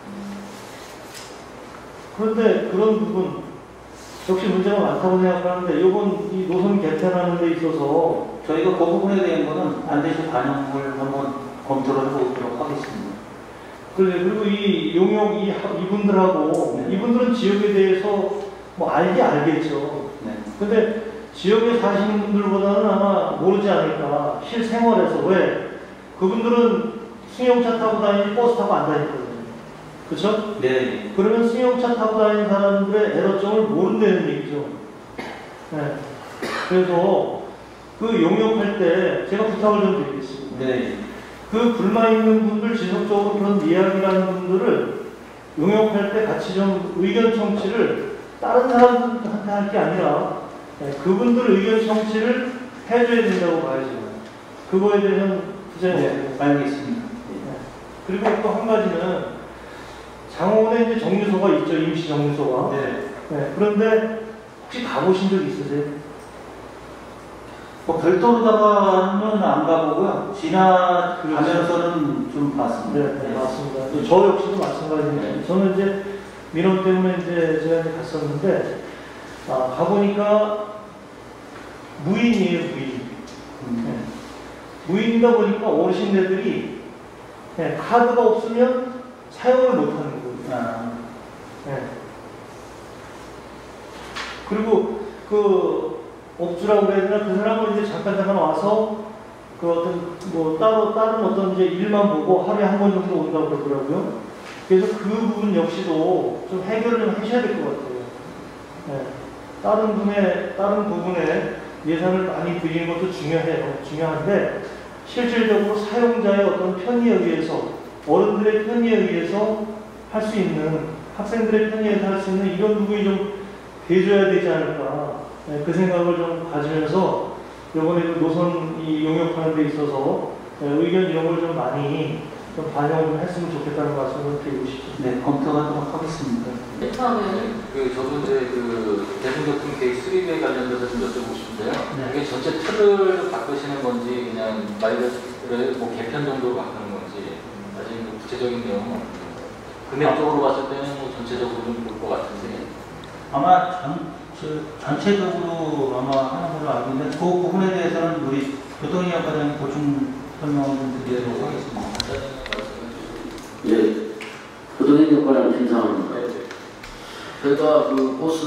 그런데 그런 부분 역시 문제가 많다고 생각하는데 이번 이 노선 개편하는 데 있어서 저희가 그 부분에 대한 거는 반드시 반영을 한번 검토를 해보도록 하겠습니다. 그래, 그리고 이 용역 이, 이분들하고 네. 이분들은 지역에 대해서 뭐 알게 알겠죠. 네. 근데 지역에 사시는 분들보다는 아마 모르지 않을까. 실생활에서 왜? 그분들은 승용차 타고 다니지 버스 타고 안 다니거든요. 그렇죠? 네. 그러면 승용차 타고 다니는 사람들의 애로점을 모른다는 얘기죠. 네. 그래서 그 용역할 때 제가 부탁을 좀 드리겠습니다. 네. 그 불만 있는 분들, 지속적으로 그런 이야기를 하는 분들을 용역할 때 같이 좀 의견 청취를 다른 사람들한테 할 게 아니라 네, 그분들 의견 청취를 해줘야 된다고 봐야죠. 그거에 대해서는 부재는 네, 알겠습니다. 네. 그리고 또 한 가지는 장원에 이제 정류소가 있죠. 임시 정류소가. 네. 네. 그런데 혹시 가보신 적 있으세요? 뭐 별도로다가는 안 가보고요. 지나가면서는 좀 봤습니다. 네, 네, 맞습니다. 저 역시도 마찬가지입니다. 네. 저는 이제 민원 때문에 이제 제가 이제 갔었는데, 아, 가보니까 무인이에요, 무인. 음. 네. 무인이다 보니까 어르신네들이 네, 카드가 없으면 사용을 못 하는 거예요. 아. 네. 그리고 그 업주라고 그래야 되나, 그 사람은 이제 잠깐 잠깐 와서 그 어떤 뭐 따로 다른 어떤 이제 일만 보고 하루에 한 번 정도 온다고 그러더라고요. 그래서 그 부분 역시도 좀 해결을 좀 하셔야 될 것 같아요. 네. 다른 분의 다른 부분에 예산을 많이 드리는 것도 중요해요. 중요한데 실질적으로 사용자의 어떤 편의에 의해서, 어른들의 편의에 의해서 할 수 있는, 학생들의 편의에 의해서 할 수 있는 이런 부분이 좀 돼줘야 되지 않을까. 네, 그 생각을 좀 가지면서 이번에 그 노선 이 용역하는 데 있어서 네, 의견 이런 걸 좀 많이 좀 반영을 좀 했으면 좋겠다는 말씀을 드리고 싶습니다. 네, 검토하도록 하겠습니다. 네, 처음에는 그 저도 이제 그 대중교통 계획 수립에 관련돼서 좀 여쭤보고 싶은데요. 네. 이게 전체 틀을 바꾸시는 건지 그냥 마일리지를 뭐 개편 정도로 바꾸는 건지 아직 뭐 구체적인 내용은 없는데 금액적으로 봤을 때는 뭐 전체적으로 좀 볼 것 같은데 아마 전, 저, 전체적으로 아마 하는 걸로 알고 있는데 그 부분에 대해서는 우리 교통이학 과장님 보충 설명을 좀 드리도록 하겠습니다. 예, 교통행정과장 김상원입니다. 저희가 그 버스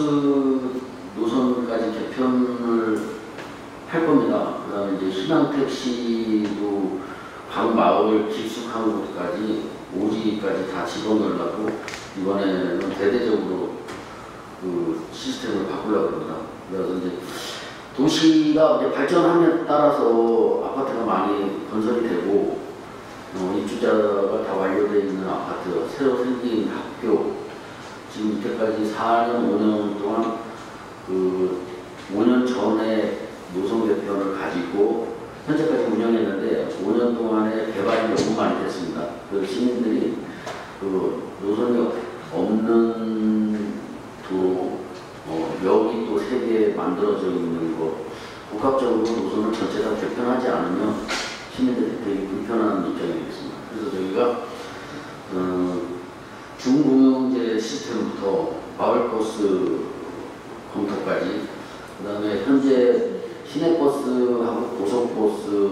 노선까지 개편을 할 겁니다. 그 다음에 이제 희망택시도 각 마을 깊숙한 곳까지 오지까지 다 집어넣으려고 이번에는 대대적으로 그 시스템을 바꾸려고 합니다. 그래서 이제 도시가 이제 발전함에 따라서 아파트가 많이 건설이 되고 어, 입주자가 다 완료되어 있는 아파트, 새로 생긴 학교, 지금 이때까지 사 년, 오 년 동안 그 오 년 전에 노선 개편을 가지고 현재까지 운영했는데 오 년 동안에 개발이 너무 많이 됐습니다. 그래서 시민들이 그 노선이 없는 도로, 어, 역이 또 세 개 만들어져 있는 거, 복합적으로 노선을 전체 다 개편하지 않으면 시민들이 되게 불편한 입장이겠습니다. 그래서 저희가 어, 중공영제 시스템부터 마을버스 검토까지, 그 다음에 현재 시내버스하고 고속버스,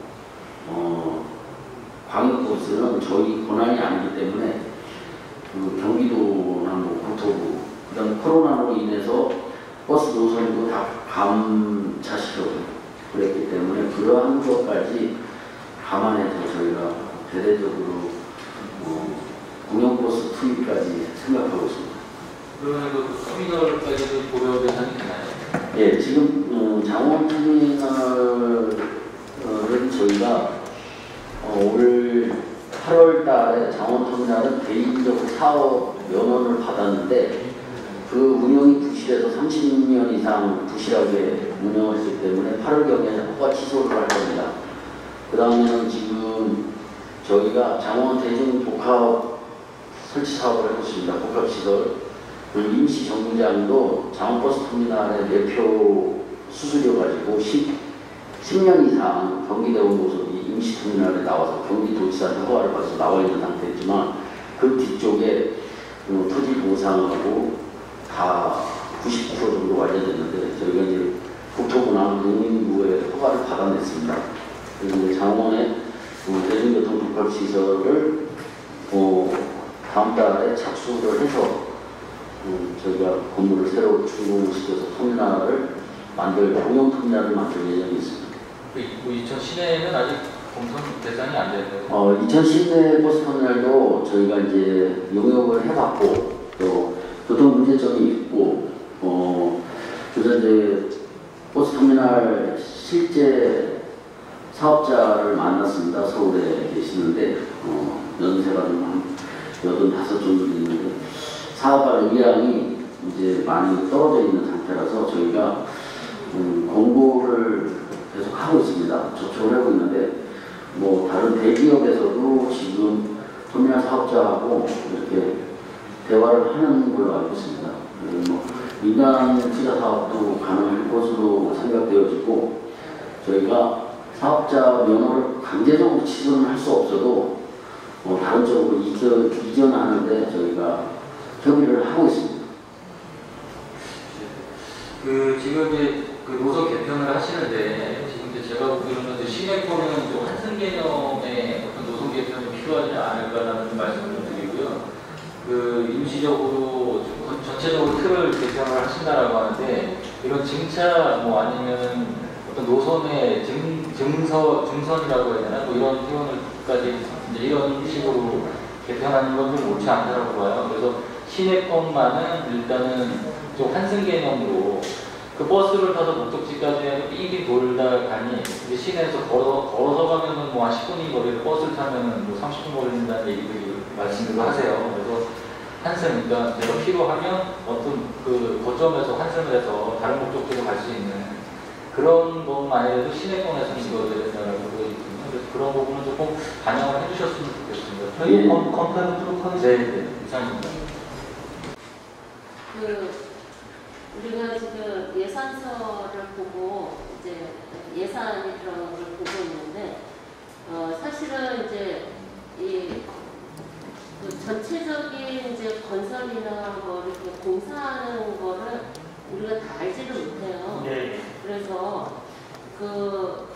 어, 광역버스는 저희 권한이 아니기 때문에 그 경기도나 뭐 국토부, 그 다음에 코로나로 인해서 버스 노선도 다 감차시켜고 그랬기 때문에 그러한 것까지 감안해서 저희가 대대적으로 어, 공영버스 투입까지 생각하고 있습니다. 그러면 그 터미널까지도 고려 대상이 되나요? 예, 지금 어, 장원 터미널은 저희가 어, 올 팔월 달에 장원 터미널은 개인적 사업 면허를 받았는데 그 운영이 부실해서 삼십 년 이상 부실하게 운영을 했기 때문에 팔월경에 허가 취소를 할 겁니다. 그 다음에는 지금 저희가 장원 대중복합 설치 사업을 하고 있습니다. 복합시설. 그리고 임시 정류장도 장원버스 터미널의 매표 수수료가지고 십 년 이상 경기대원 고속이 임시 터미널에 나와서 경기도지사한테 허가를 받아서 나와 있는 상태지만 그 뒤쪽에 어, 토지 보상하고 다 구십 퍼센트 정도 완료됐는데 저희가 이제 국토부나 농림부에 허가를 받아냈습니다. 그리고 이제 장원의 어, 대중교통 복합시설을 어, 다음 달에 착수를 해서 어, 저희가 건물을 새로 준공시켜서 터미널을 만들, 공영 터미널을 만들 예정이 있습니다. 뭐 이천 시내에는 아직 공선 대상이 안 되는 거예요? 어, 이천 시내 버스 터미널도 저희가 이제 용역을 해봤고 또 교통 문제점이 있고 어, 그래서 이제 버스터미널 실제 사업자를 만났습니다. 서울에 계시는데 어, 연세가 좀 한 여든다섯 정도 있는데 사업할 의향이 이제 많이 떨어져 있는 상태라서 저희가 음, 공고를 계속 하고 있습니다. 접촉을 하고 있는데 뭐 다른 대기업에서도 지금 터미널 사업자하고 이렇게 대화를 하는 걸로 알고 있습니다. 그리고 뭐 민간 투자 사업도 가능할 것으로 생각되어지고 저희가 사업자 면허를 강제적으로 취소는 할 수 없어도 뭐 다른 쪽으로 이전, 이전하는데 저희가 협의를 하고 있습니다. 그 지금 이제 그 노선 개편을 하시는데 지금 이제 제가 보기로는 이제 시내권은 좀 한승 개념의 어떤 노선 개편이 필요하지 않을까라는 말씀을 드리고요. 그 임시적으로 좀 전체적으로 틀을 개편을 하신다라고 하는데 이런 증차 뭐 아니면 어떤 노선의 증, 증서, 증선이라고 해야 되나 뭐 이런 표현을까지 이제 이런 식으로 개편하는 건 좀 옳지 않다고 봐요. 그래서 시내권만은 일단은 좀 한승 개념으로 그 버스를 타서 목적지까지 삥삥 돌다 가니 이제 시내에서 걸어, 걸어서 가면은 뭐 한 십 분이 거리를 버스를 타면은 뭐 삼십 분 걸린다는 얘기들이 말씀을 하세요. 그래서 한승, 그러니까 내가 필요하면 어떤 그 거점에서 한승을 해서 다른 목적지로 갈 수 있는 그런 것만이라도 시내권에서는 이루어져야 된다고 보여지거든요. 그래서 그런 부분은 조금 반영을 해주셨으면 좋겠습니다. 저희 검토해보도록 하겠습니다. 네, 네, 이상입니다. 그 우리가 지금 예산서를 보고 이제 예산이 들어간 걸 보고 있는데 어, 사실은 이제 이 그 전체적인 이제 건설이나 뭐 이렇게 공사하는 거를 우리가 다 알지를 못해요. 네. 그래서 그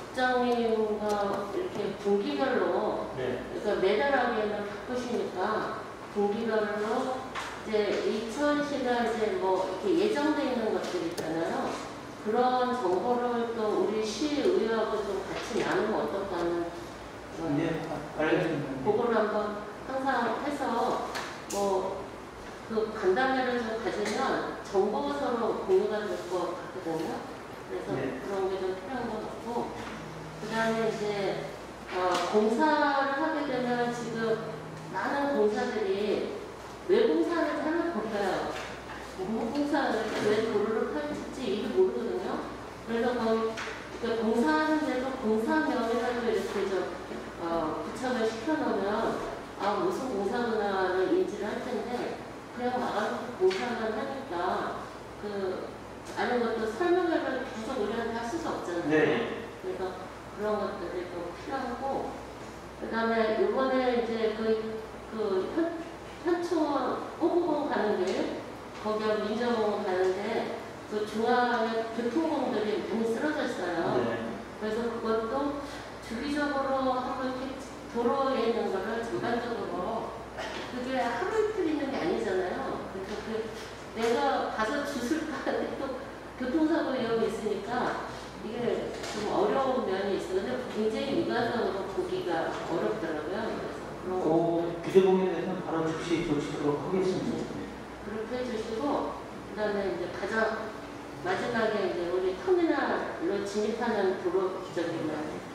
국장님과 이렇게 분기별로 네. 그러니까 매달하게는 바쁘시니까 분기별로 이제 이천시가 이제 뭐 이렇게 예정돼 있는 것들 있잖아요. 그런 정보를 또 우리 시의회하고 좀 같이 나누면 어떨까는 어, 네, 알겠습니다. 그거를 한번 항상 해서 뭐 그 간담회를 좀 가지면 정보가 서로 공유가 될 것 같거든요. 그래서 네. 그런 게 좀 필요한 것 같고 그 다음에 이제 어, 공사를 하게 되면 지금 많은 공사들이 왜 공사를 하는 걸까요? 뭐 공사를 왜 도로를 펼칠지 이게 모르거든요. 그래서 그 그러니까 공사하는데도 공사명이라도 이렇게 좀 어, 부착을 시켜놓으면 아 무슨 공사구나를 인지를 할 텐데 그냥 막아놓고 공사만 하니까 그 아는 것도 설명회를 계속 우리한테 할 수가 없잖아요. 네. 그래서 그런 것들이 좀 필요하고 그 다음에 이번에 이제 그, 그 현, 현초원 호구봉 가는 길 거기가 민정원 가는데 그 중앙에 교통공들이 많이 쓰러져 있어요. 네. 그래서 그것도 주기적으로 하고 이렇게 도로에 있는 거를 전반적으로 그게 하루 이틀 있는 게 아니잖아요. 그래서 그 내가 가서 주술까 하는데 또 교통사고 위험이 있으니까 이게 좀 어려운 면이 있어요. 근데 굉장히 미가적으로 보기가 어렵더라고요. 그래서 그런 그 규제범위에 대해서는 바로 즉시 조치하도록 하겠습니다. 그렇게 해주시고 그 다음에 이제 가장 마지막에 이제 우리 터미널로 진입하는 도로 기적이나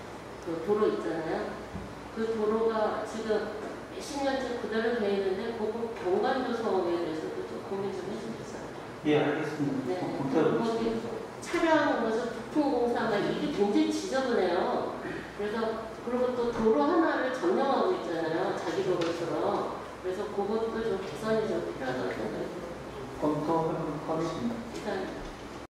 그 도로 있잖아요. 그 도로가 지금 몇십 년째 그대로 돼 있는데 그거 경관도 성에 대해서도 좀 고민 좀 해주셨어요. 예, 알겠습니다. 네. 검토해보겠습니다. 거기 차량 그래서 부품공사가 이게 굉장히 지저분해요. 그래서 그리고 또 도로 하나를 점령하고 있잖아요. 자기 도로처럼. 그래서 그것도 좀 개선이 좀 필요하다고 생각해요. 검토해보도록 하겠습니다.